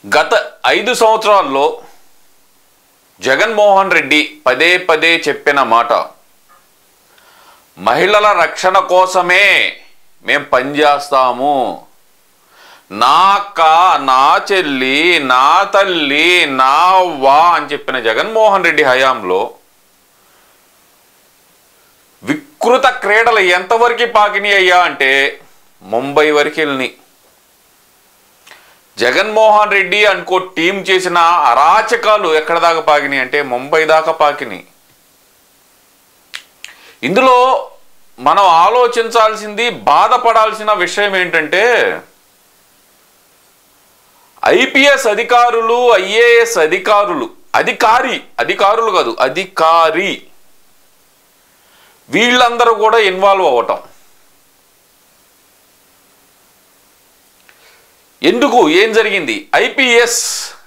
గత 5 సంవత్సరాల్లో జగన్మోహన్ రెడ్డి పదే పదే చెప్పిన మాట, మహిళల రక్షణ కోసమే మేము పనిచేస్తాము. నా అక్క, నా చెల్లి, నా తల్లి, నా అవ్వ అని చెప్పిన జగన్మోహన్ రెడ్డి హయాంలో వికృత క్రీడలు ఎంతవరకు పాకినాయి అయ్యా అంటే ముంబై వరకు వెళ్ళినాయి. జగన్మోహన్ రెడ్డి అనుకో టీం చేసిన అరాచకాలు ఎక్కడ దాకా పాకినాయి అంటే ముంబై దాకా పాకినాయి. ఇందులో మనం ఆలోచించాల్సింది, బాధపడాల్సిన విషయం ఏంటంటే ఐపీఎస్ అధికారులు, ఐఏఎస్ అధికారులు, అధికారులు కాదు అధికారి, వీళ్ళందరూ కూడా ఇన్వాల్వ్ అవ్వటం ఎందుకు? ఏం జరిగింది? ఐపీఎస్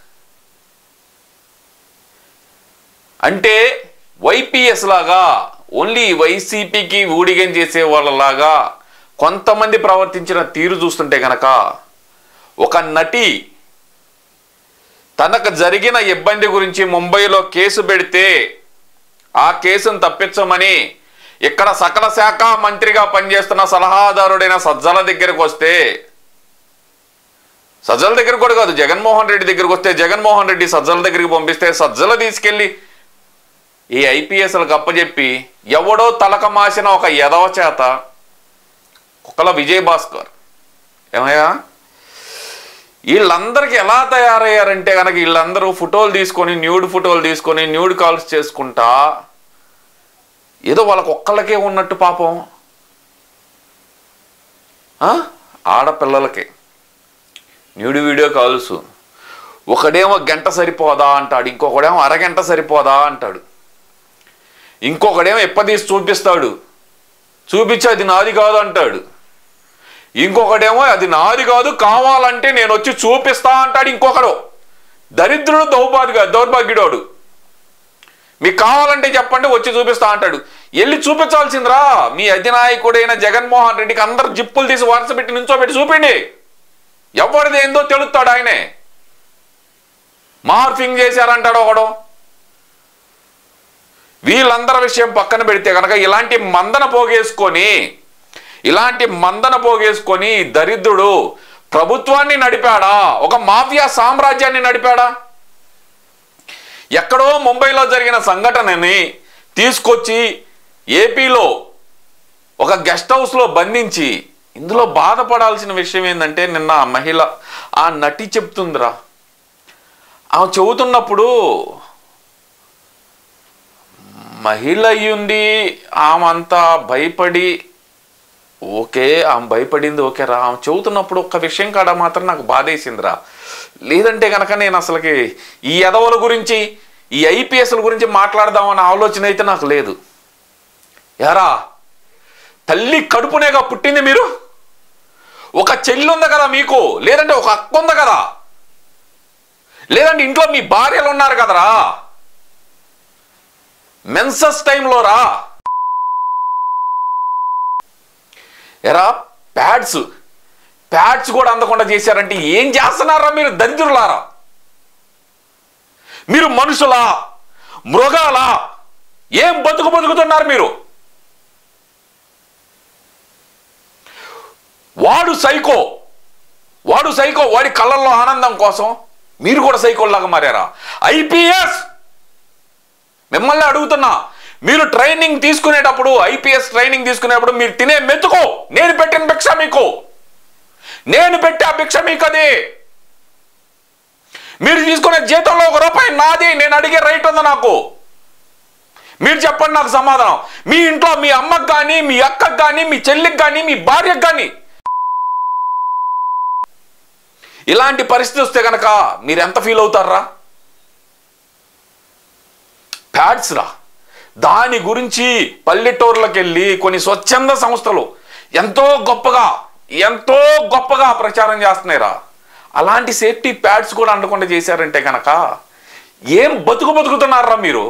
అంటే వైపీఎస్ లాగా ఓన్లీ వైసీపీకి ఊడిగం చేసే వాళ్ళలాగా కొంతమంది ప్రవర్తించిన తీరు చూస్తుంటే కనుక, ఒక నటి తనకు జరిగిన ఇబ్బంది గురించి ముంబైలో కేసు పెడితే ఆ కేసును తప్పించమని ఇక్కడ సకల శాఖ మంత్రిగా పనిచేస్తున్న సలహాదారుడైన సజ్జల దగ్గరకు వస్తే, సజ్జల దగ్గర కూడా కాదు జగన్మోహన్ రెడ్డి దగ్గరకు వస్తే, జగన్మోహన్ రెడ్డి సజ్జల దగ్గరికి పంపిస్తే సజ్జల తీసుకెళ్ళి ఈ ఐపీఎస్లకు అప్పచెప్పి ఎవడో తలక మాసిన ఒక ఎదవ చేత కుక్కల విజయభాస్కర్ ఏమయ్యా, వీళ్ళందరికీ ఎలా తయారయ్యారంటే కనుక వీళ్ళందరూ ఫోటోలు తీసుకొని, న్యూడ్ ఫోటోలు తీసుకొని న్యూడ్ కాల్స్ చేసుకుంటా ఏదో వాళ్ళకు ఒక్కళ్ళకే ఉన్నట్టు పాపం. ఆడపిల్లలకి న్యూడ్ వీడియో కాల్స్, ఒకడేమో గంట సరిపోదా అంటాడు, ఇంకొకడేమో అరగంట సరిపోదా అంటాడు, ఇంకొకడేమో ఎప్పదీసి చూపిస్తాడు, చూపించి అది నాది కాదు అంటాడు, ఇంకొకడేమో అది నాది కాదు కావాలంటే నేను వచ్చి చూపిస్తా అంటాడు, ఇంకొకడు దరిద్రుడు, దౌర్భాగ్యుడోడు, మీకు కావాలంటే చెప్పండి వచ్చి చూపిస్తా అంటాడు. వెళ్ళి చూపించాల్సిందిరా మీ అధినాయకుడైన జగన్మోహన్ రెడ్డికి అందరు జిప్పులు తీసి వరుస పెట్టి నుంచోబెట్టి చూపిండి, ఎవరిది ఏందో తెలుస్తాడు. ఆయనే మార్ఫింగ్ చేశారంటాడు ఒకడు. వీళ్ళందరి విషయం పక్కన పెడితే కనుక ఇలాంటి మందన పోగేసుకొని దరిద్రుడు ప్రభుత్వాన్ని నడిపాడా, ఒక మాఫియా సామ్రాజ్యాన్ని నడిపాడా? ఎక్కడో ముంబైలో జరిగిన సంఘటనని తీసుకొచ్చి ఏపీలో ఒక గెస్ట్ హౌస్లో బంధించి, ఇందులో బాధపడాల్సిన విషయం ఏంటంటే నిన్న ఆ మహిళ, ఆ నటి చెప్తుందిరా, ఆమె చెబుతున్నప్పుడు మహిళ అయ్యుండి ఆమె అంతా భయపడి, ఓకే ఆమె భయపడింది ఓకేరా, ఆమె చెబుతున్నప్పుడు ఒక్క విషయం కాడ మాత్రం నాకు బాధేసిందిరా. లేదంటే కనుక నేను అసలుకి ఈ ఎదవల గురించి, ఈ ఐపీఎస్ల గురించి మాట్లాడదామన్న ఆలోచన అయితే నాకు లేదు. యారా, తల్లి కడుపునేగా పుట్టింది మీరు, ఒక చెల్లి ఉంది కదా మీకు, లేదంటే ఒక అక్క ఉంది కదా, లేదంటే ఇంట్లో మీ భార్యలు ఉన్నారు కదరా, మెన్సస్ టైంలో రా ఎరా ప్యాడ్స్ కూడా అందకుండా చేశారంటే ఏం చేస్తున్నారా మీరు దరిద్రులారా? మీరు మనుషులా, మృగాలా? ఏం బతుకుతున్నారు మీరు? వాడు సైకో, వాడి కళ్ళల్లో ఆనందం కోసం మీరు కూడా సైకోల్లాగా మారారా? ఐపీఎస్ మిమ్మల్ని అడుగుతున్నా, మీరు ట్రైనింగ్ తీసుకునేటప్పుడు, ఐపీఎస్ ట్రైనింగ్ తీసుకునేటప్పుడు మీరు తినే మెతుకు నేను పెట్టిన భిక్ష మీకు, నేను పెట్టే ఆ భిక్ష మీకు, అది మీరు తీసుకునే జీతంలో ₹1 నాది, నేను అడిగే రైట్ ఉంది నాకు. మీరు చెప్పండి నాకు సమాధానం. మీ ఇంట్లో మీ అమ్మకు కానీ, మీ అక్కకు కానీ, మీ చెల్లికి కానీ, మీ భార్యకు కానీ ఇలాంటి పరిస్థితి వస్తే కనుక మీరు ఎంత ఫీల్ అవుతారా? ప్యాడ్స్ రా, దాని గురించి పల్లెటూర్లకు వెళ్ళి కొన్ని స్వచ్ఛంద సంస్థలు ఎంతో గొప్పగా ప్రచారం చేస్తున్నాయిరా. అలాంటి సేఫ్టీ ప్యాడ్స్ కూడా అందకుండా చేశారంటే కనుక ఏం బతుకుతున్నారా మీరు?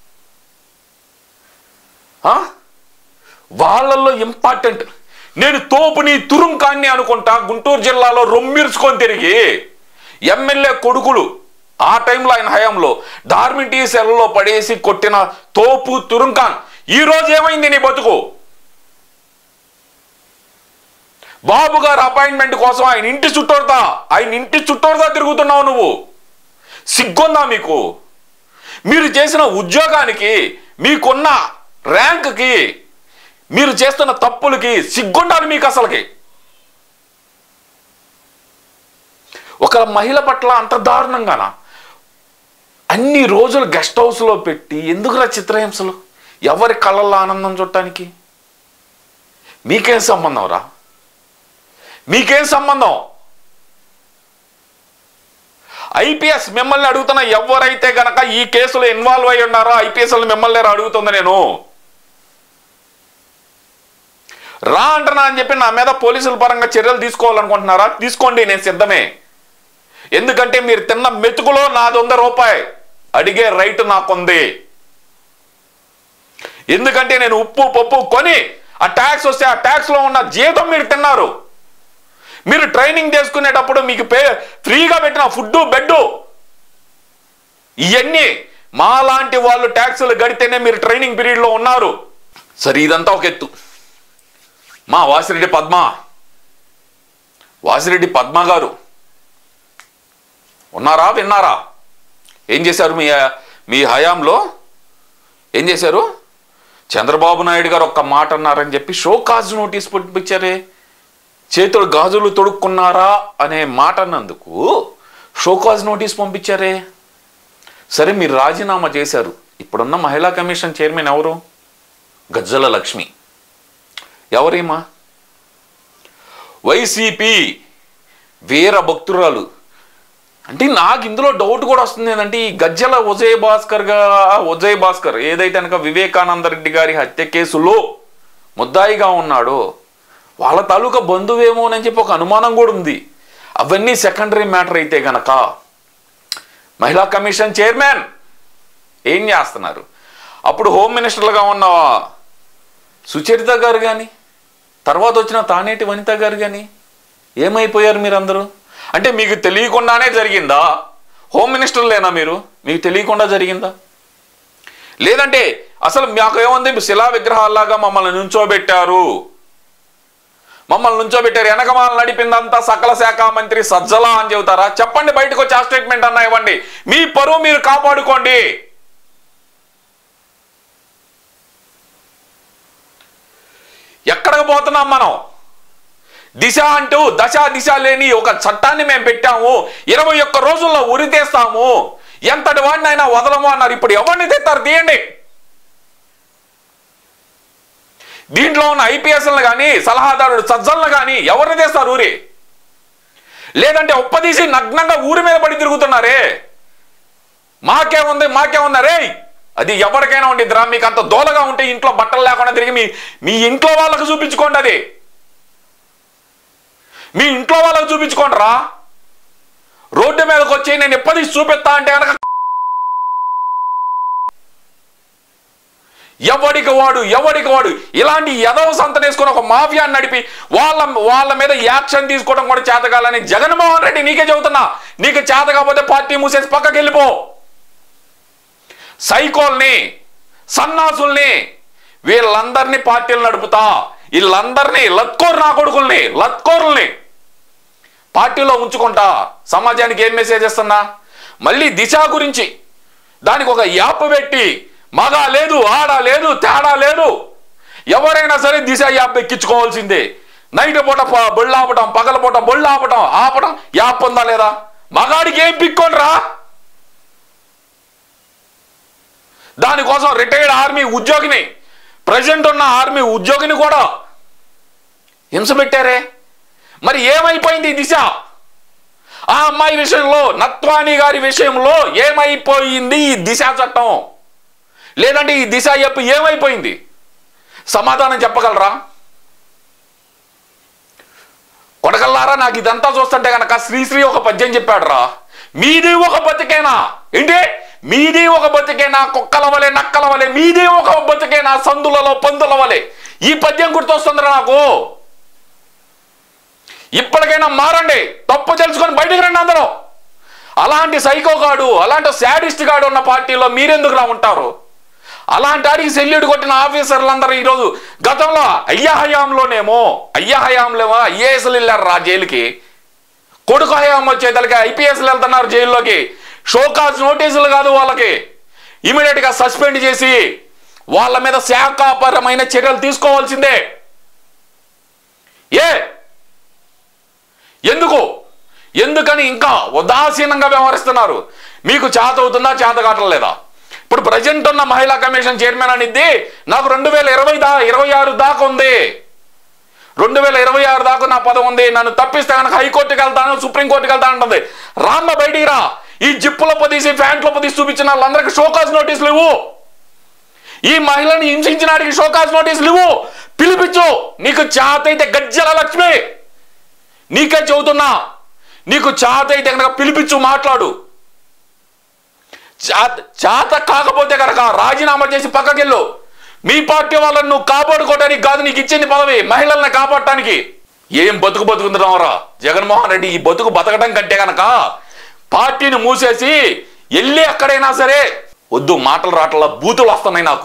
వాళ్ళల్లో ఇంపార్టెంట్ నేను తోపుని తురుంకాన్ని అనుకుంటా గుంటూరు జిల్లాలో రొమ్మిర్చుకొని తిరిగి ఎమ్మెల్యే కొడుకులు ఆ టైంలో ఆయన హయాంలో డార్మిటీ సెల్లో పడేసి కొట్టిన తోపు తురుంఖాన్ ఈరోజు ఏమైంది నీ బతుకు? బాబు గారు అపాయింట్మెంట్ కోసం ఆయన ఇంటి చుట్టూరుతా తిరుగుతున్నావు నువ్వు. సిగ్గుందా మీకు? మీరు చేసిన ఉద్యోగానికి, మీకున్న ర్యాంక్కి, మీరు చేస్తున్న తప్పులకి సిగ్గుండాలి మీకు అసలుకి. ఒక మహిళ పట్ల అంత దారుణంగానా? అన్ని రోజులు గెస్ట్ హౌస్లో పెట్టి ఎందుకురా చిత్రహింసలు? ఎవరి కళ్ళల్లో ఆనందం చూడటానికి? మీకేం సంబంధం రా? మీకేం సంబంధం? ఐపీఎస్ మిమ్మల్ని అడుగుతున్నా, ఎవరైతే గనక ఈ కేసులో ఇన్వాల్వ్ అయి ఉన్నారో ఐపీఎస్ మిమ్మల్ని అడుగుతుంది. నేను రా అంటున్నా అని చెప్పి నా మీద పోలీసుల పరంగా చర్యలు తీసుకోవాలనుకుంటున్నారా? తీసుకోండి, నేను సిద్ధమే. ఎందుకంటే మీరు తిన్న మెతుకులో నాది ₹100 అడిగే రైట్ నాకుంది. ఎందుకంటే నేను ఉప్పు పప్పు కొని ఆ ట్యాక్స్ వస్తే ఆ ట్యాక్స్లో ఉన్న జీతం మీరు తిన్నారు. మీరు ట్రైనింగ్ చేసుకునేటప్పుడు మీకు ఫ్రీగా పెట్టిన ఫుడ్, బెడ్, ఇవన్నీ మాలాంటి వాళ్ళు ట్యాక్సులు గడితేనే మీరు ట్రైనింగ్ పీరియడ్లో ఉన్నారు. సరే, ఇదంతా ఒక ఎత్తు. మా వాసిరెడ్డి పద్మ గారు ఉన్నారా? విన్నారా? ఏం చేశారు మీ హయాంలో? ఏం చేశారు? చంద్రబాబు నాయుడు గారు ఒక్క మాట అన్నారని చెప్పి షోకాజ్ నోటీస్ పంపించారే. చేతులు గాజులు తొడుక్కున్నారా అనే మాట అన్నందుకు షోకాజ్ నోటీస్ పంపించారే. సరే, మీరు రాజీనామా చేశారు. ఇప్పుడున్న మహిళా కమిషన్ చైర్మన్ ఎవరు? గజ్జల లక్ష్మి. ఎవరేమా? వైసీపీ వీర భక్తురాలు. అంటే నాకు ఇందులో డౌట్ కూడా వస్తుంది ఏంటంటే, ఈ గజ్జల ఉజయ్ భాస్కర్ ఏదైతే కనుక వివేకానంద రెడ్డి గారి హత్య కేసులో ముద్దాయిగా ఉన్నాడో వాళ్ళ తాలూకా బంధువేమోనని చెప్పి ఒక అనుమానం కూడా ఉంది. అవన్నీ సెకండరీ మ్యాటర్ అయితే గనక మహిళా కమిషన్ చైర్మన్ ఏం చేస్తున్నారు? అప్పుడు హోమ్ మినిస్టర్లుగా ఉన్న సుచరిత గారు కానీ, తర్వాత వచ్చిన తానేటి వనిత గారు కానీ ఏమైపోయారు మీరందరూ? అంటే మీకు తెలియకుండానే జరిగిందా? హోమ్ మినిస్టర్లేనా మీరు? మీకు తెలియకుండా జరిగిందా? లేదంటే అసలు మాకు ఏముంది, శిలా విగ్రహాల్లాగా మమ్మల్ని నుంచోబెట్టారు, వెనకమాల నడిపిందంతా సకల శాఖ మంత్రి సజ్జల అని చెబుతారా? చెప్పండి, బయటకు వచ్చి ఆ స్టేట్మెంట్ అన్నా ఇవ్వండి. మీ పరువు మీరు కాపాడుకోండి. ఎక్కడికి పోతున్నాం మనం? దిశ అంటూ దిశ లేని ఒక చట్టాన్ని మేము పెట్టాము. 21 రోజుల్లో ఉరి తీస్తాము, ఎంతటి వాడిని అయినా వదలము అన్నారు. ఇప్పుడు ఎవరిని తెస్తారు? తీయండి. దీంట్లో ఉన్న ఐపీఎస్లను కానీ, సలహాదారుడు సజ్జలను కానీ ఎవరిని తెస్తారు ఊరి? లేదంటే ఉప్పదీసి నగ్నంగా ఊరి మీద పడి తిరుగుతున్నారే. మాకేముందరే? అది ఎవరికైనా ఉండిద్దిరా. మీకు అంత దోలగా ఉంటే ఇంట్లో బట్టలు లేకుండా తిరిగి మీ ఇంట్లో వాళ్ళకు చూపించుకోండి. అది మీ ఇంట్లో వాళ్ళకు చూపించుకోండి రా. రోడ్డు మీదకి వచ్చి నేను ఎప్పదీసి చూపిస్తా అంటే కనుక ఎవడికి వాడు ఇలాంటి ఎదవ సంతనేసుకొని ఒక మాఫియాని నడిపి వాళ్ళ మీద యాక్షన్ తీసుకోవడం కూడా చేతకాలని జగన్మోహన్ రెడ్డి నీకే చెబుతున్నా. నీకు చేత కాకపోతే పార్టీ మూసేసి పక్కకి వెళ్ళిపో. సైకోల్ని, సన్నాసుల్ని, వీళ్ళందరినీ పార్టీలు నడుపుతా, వీళ్ళందరినీ లత్కోరుల్ని పార్టీలో ఉంచుకుంటా. సమాజానికి ఏం మెసేజ్ ఇస్తున్నా? మళ్ళీ దిశ గురించి దానికి ఒక యాప్ పెట్టి మగ లేదు, ఆడ లేదు, తేడా లేదు, ఎవరైనా సరే దిశ యాప్ ఎక్కించుకోవాల్సిందే. నైట్ పూట బొళ్ళు ఆపటం, పగల పూట బొళ్ళు ఆపటం యాప్ ఉందా లేదా? మగాడికి ఏం పిక్కోండ్రా? దానికోసం రిటైర్డ్ ఆర్మీ ఉద్యోగిని, ప్రజెంట్ ఉన్న ఆర్మీ ఉద్యోగిని కూడా హింస పెట్టారే. మరి ఏమైపోయింది దిశ? ఆ అమ్మాయి విషయంలో, నత్వాని గారి విషయంలో ఏమైపోయింది ఈ దిశ చట్టం? లేదంటే ఈ దిశ యాప్ ఏమైపోయింది? సమాధానం చెప్పగలరా? కొడగల్లారా, నాకు ఇదంతా చూస్తుంటే కనుక శ్రీశ్రీ ఒక పద్యం చెప్పాడు రా. మీది ఒక బతికేనా? ఏంటి మీది ఒక బతికేనా? కుక్కల వలె, నక్కల వలె మీది ఒక బతికేనా? సందులలో పందుల వలె. ఈ పద్యం గుర్తొస్తుందిరా నాకు. ఇప్పటికైనా మారండి, తప్పు తెలుసుకొని బయటికి రండి అందరూ. అలాంటి సైకోగాడు, అలాంటి శాడిస్ట్ గాడు ఉన్న పార్టీలో మీరెందుకులా ఉంటారు? అలాంటి ఆడికి సెల్యూట్ కొట్టిన ఆఫీసర్లందరూ ఈరోజు, గతంలో అయ్యా హయాంలోనేమో ఐఏఎస్లు వెళ్ళారు రా జైలుకి, కొడుకు హయాం వచ్చేతలకి ఐపీఎస్లు వెళ్తున్నారు జైల్లోకి. షోకాజ్ నోటీసులు కాదు, వాళ్ళకి ఇమీడియట్గా సస్పెండ్ చేసి వాళ్ళ మీద శాఖాపరమైన చర్యలు తీసుకోవాల్సిందే. ఎందుకని ఇంకా ఉదాసీనంగా వ్యవహరిస్తున్నారు? మీకు చేత అవుతుందా, చేత కావట్లేదా? ఇప్పుడు ప్రజెంట్ ఉన్న మహిళా కమిషన్ చైర్మన్ అనేది నాకు 2026 దాకా ఉంది, 2026 దాకా నా పదవి ఉంది, నన్ను తప్పిస్తే కనుక హైకోర్టుకి వెళ్తాను, సుప్రీంకోర్టుకి వెళ్తాను అంటుంది. రామ్మ బయటికి రా, ఈ జిప్పులో పొదీసి ప్యాంట్లో పొదీసి చూపించిన వాళ్ళందరికీ షోకాజ్ నోటీసులు ఇవ్వు, ఈ మహిళని హింసించిన వాడికి షోకాజ్ నోటీసులు ఇవ్వు, పిలిపించు. నీకు చేత అయితే గజ్జల లక్ష్మి, నీకే చెబుతున్నా, నీకు చేత అయితే కనుక పిలిపించు, మాట్లాడు. చేత కాకపోతే కనుక రాజీనామా చేసి పక్కకెళ్ళు. మీ పార్టీ వాళ్ళని నువ్వు కాపాడుకోవడానికి కాదు నీకు ఇచ్చింది పదవి, మహిళల్ని కాపాడటానికి. ఏం బతుకుతున్నావురా జగన్మోహన్ రెడ్డి? ఈ బతుకు బతకడం కంటే కనుక పార్టీని మూసేసి వెళ్ళి ఎక్కడైనా సరే, వద్దు మాటలు రాటల్లా బూతులు వస్తున్నాయి నాకు.